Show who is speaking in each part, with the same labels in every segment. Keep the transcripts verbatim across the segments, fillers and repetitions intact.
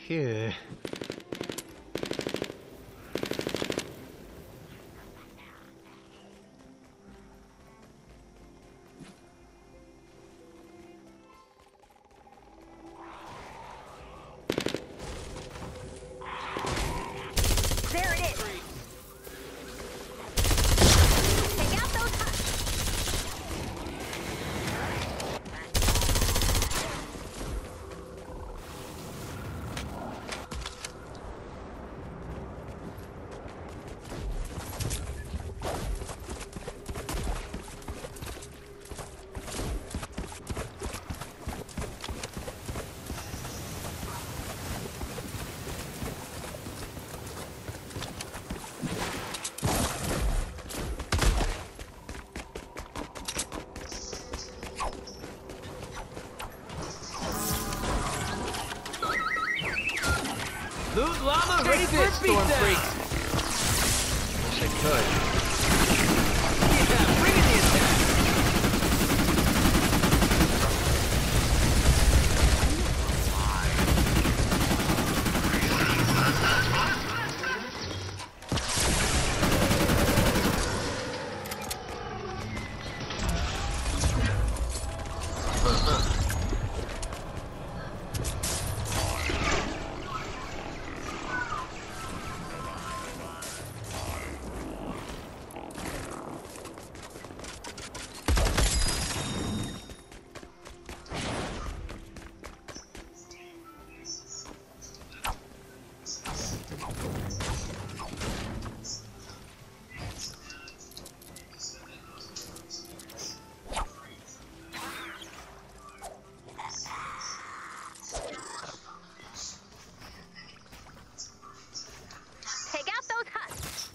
Speaker 1: Phew.
Speaker 2: There it is. Take out those huts.
Speaker 1: Loot llama ready for
Speaker 3: this,
Speaker 1: a
Speaker 3: Storm
Speaker 1: beatdown.
Speaker 3: Freaks.
Speaker 1: Wish I could.
Speaker 3: Yeah, bring in the attack.
Speaker 2: Take out those huts.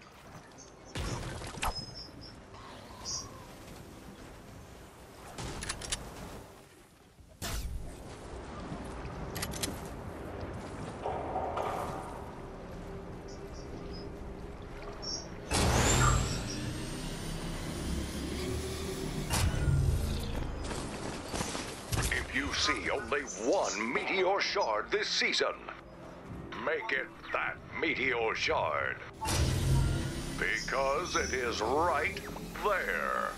Speaker 4: If you see only one meteor shard this season, make it that meteor shard. Because it is right there.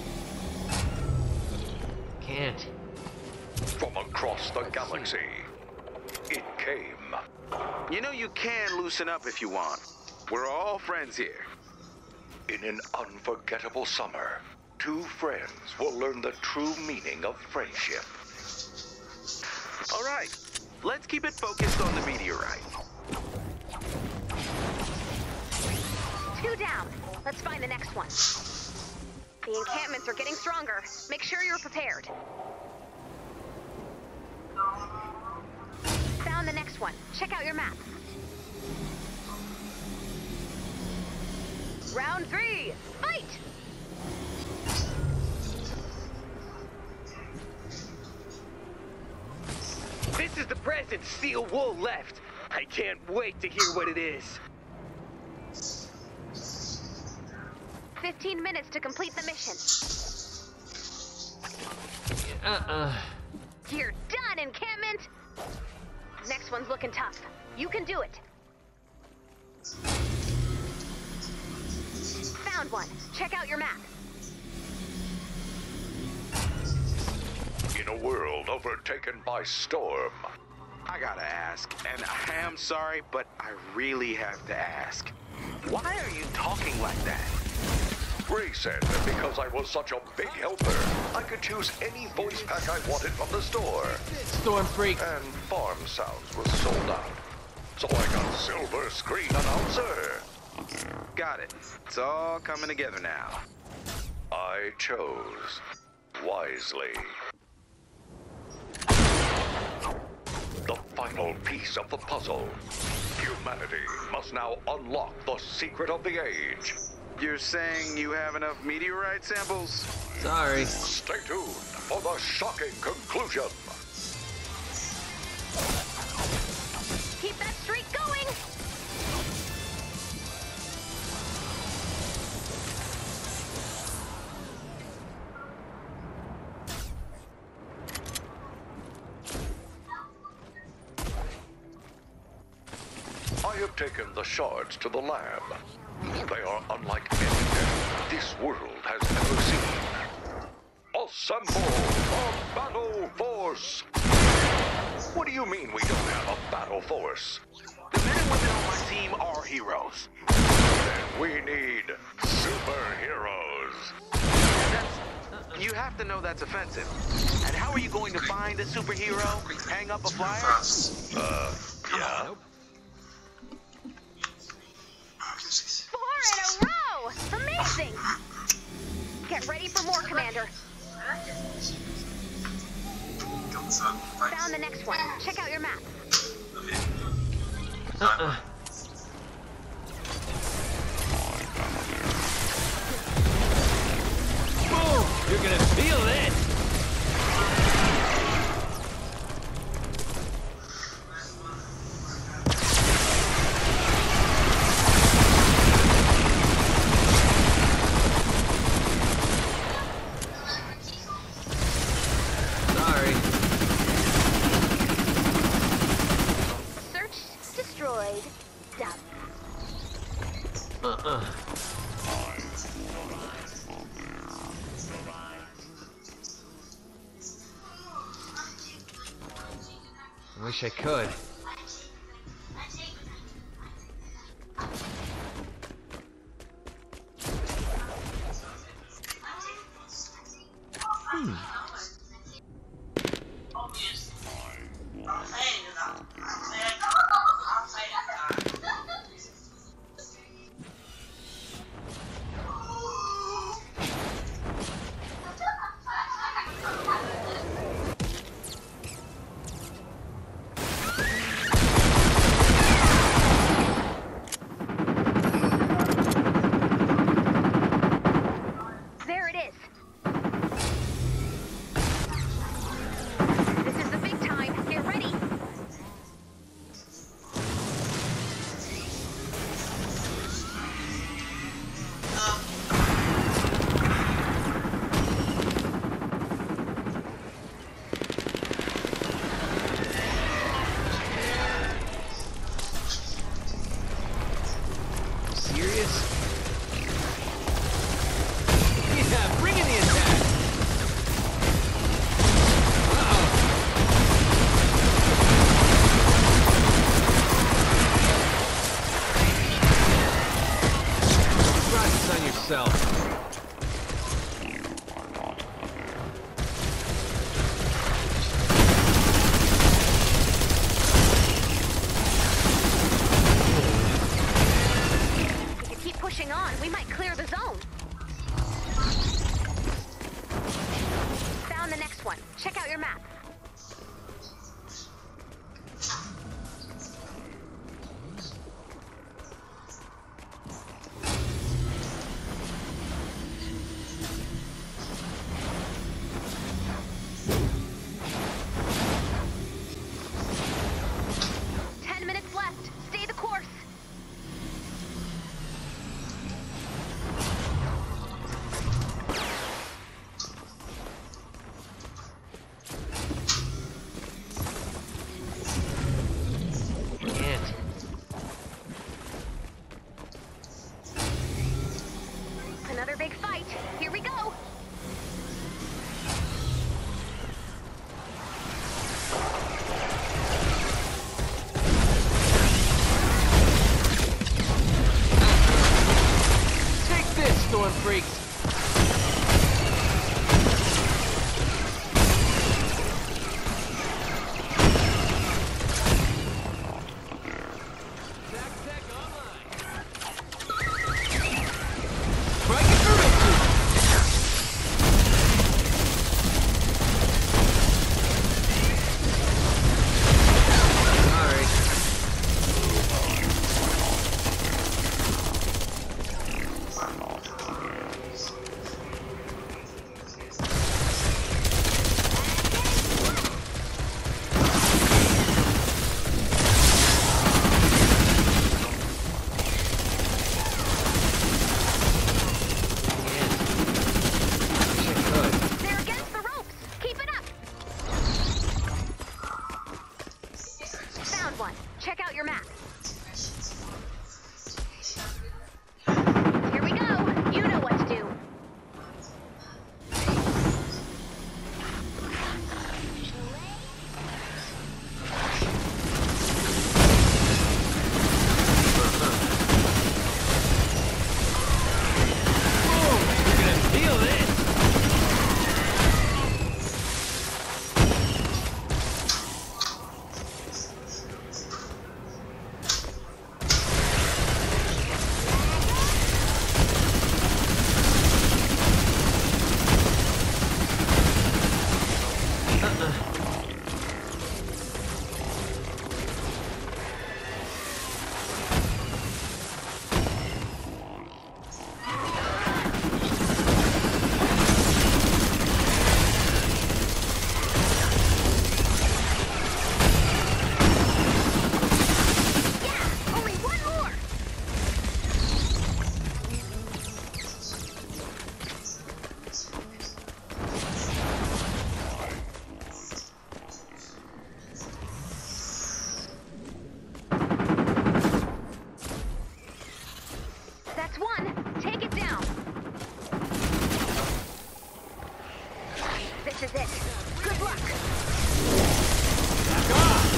Speaker 1: Can't.
Speaker 4: From across the galaxy, it came.
Speaker 5: You know you can loosen up if you want. We're all friends here.
Speaker 4: In an unforgettable summer, two friends will learn the true meaning of friendship.
Speaker 5: All right, let's keep it focused on the meteorite.
Speaker 2: Two down. Let's find the next one. The encampments are getting stronger. Make sure you're prepared. Found the next one. Check out your map. Round three. Fight!
Speaker 3: This is the present Steel Wool left. I can't wait to hear what it is.
Speaker 2: Fifteen minutes to complete the mission.
Speaker 1: Uh-uh.
Speaker 2: You're done, encampment! Next one's looking tough. You can do it. Found one. Check out your map.
Speaker 4: In a world overtaken by storm,
Speaker 5: I gotta ask, and I am sorry, but I really have to ask. Why are you talking like that?
Speaker 4: Ray said that because I was such a big helper, I could choose any voice pack I wanted from the store.
Speaker 1: Storm Freak.
Speaker 4: And Farm Sounds was sold out. So I got Silver Screen Announcer.
Speaker 5: Got it. It's all coming together now.
Speaker 4: I chose wisely. The final piece of the puzzle. Humanity must now unlock the secret of the age.
Speaker 5: You're saying you have enough meteorite samples?
Speaker 1: Sorry.
Speaker 4: Stay tuned for the shocking conclusion.
Speaker 2: Keep that streak going!
Speaker 4: have taken the shards to the lab. They are unlike anything this world has ever seen. Assemble a battle force! What do you mean we don't have a battle force?
Speaker 5: The men and women on my team are heroes.
Speaker 4: Then we need superheroes.
Speaker 5: That's, you have to know that's offensive. And how are you going to find a superhero? Hang up a flyer?
Speaker 4: Uh, yeah.
Speaker 2: Four in a row! Amazing! Get ready for more, Commander. Found the next one. Check out your map.
Speaker 1: Uh-uh. Boom! You're gonna feel this! Sorry.
Speaker 2: Search destroyed. Done.
Speaker 1: Uh-uh. I wish I could. Hmm.
Speaker 2: There it is. This is it. Good luck.
Speaker 1: Back off!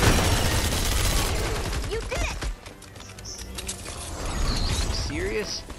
Speaker 2: You did it!
Speaker 1: Serious?